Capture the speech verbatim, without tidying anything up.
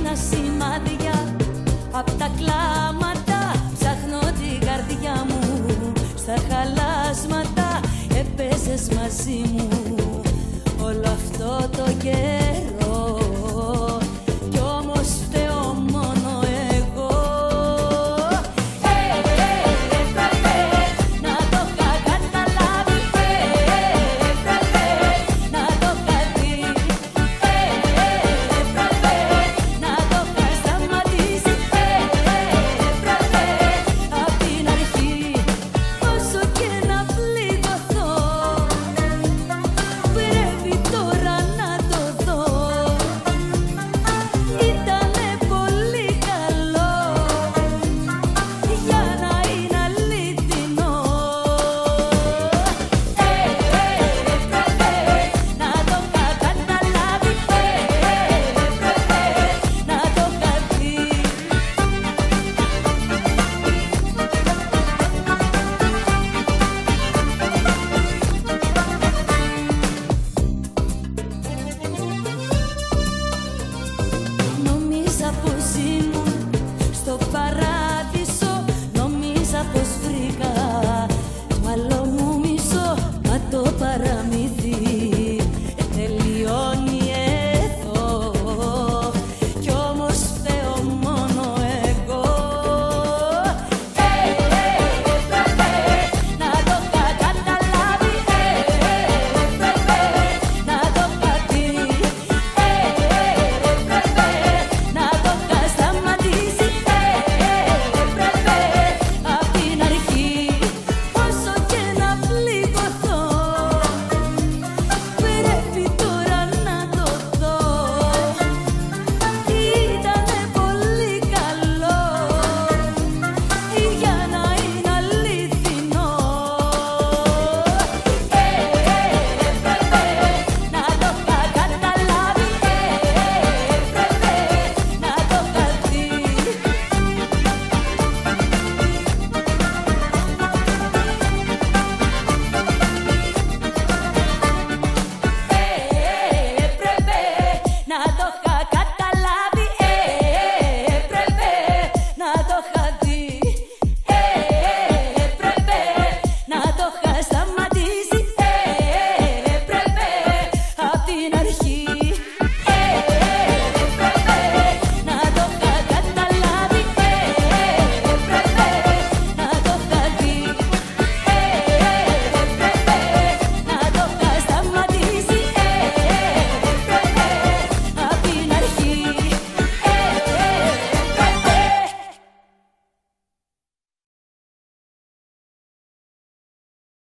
χαμένα σημάδια, απ' τα κλάματα ψάχνω την καρδιά μου. Στα χαλάσματα έπαιζες μαζί μου όλο αυτό το καιρό, κι όμως φταίω μόνο εγώ. Έπρεπε να το είχα καταλάβει, έπρεπε να το είχα δει, έπρεπε να το είχα σταματήσει, έπρεπε απ' την αρχή. Όσο και να πληγωθώ, πρέπει τώρα να το δω. Ήτανε πολύ καλό για να είναι αληθινό. Έπρεπε να το είχα καταλάβει, έπρεπε να το είχα δει. Νόμιζα πως